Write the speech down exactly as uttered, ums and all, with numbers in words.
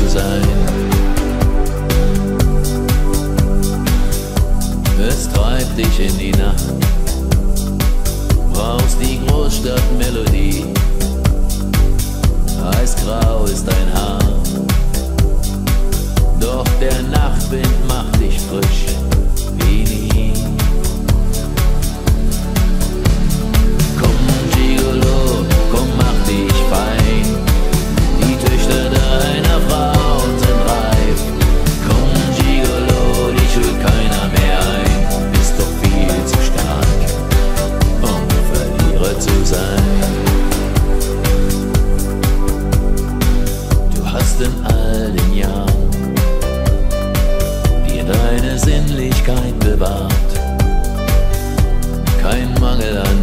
sein. Es treibt dich in die Nacht, brauchst die Großstadtmelodie. Eisgrau ist dein Haar, doch der Nachtwind macht dich frisch wie nie. Komm Gigolo, komm mach dich fein, die Töchter deiner Frauen sind reif. Komm Gigolo, dich holt keiner mehr ein, bist doch viel zu stark, um Verlierer zu sein. Du hast in all den Jahren dir deine Sinnlichkeit bewahrt, kein Mangel an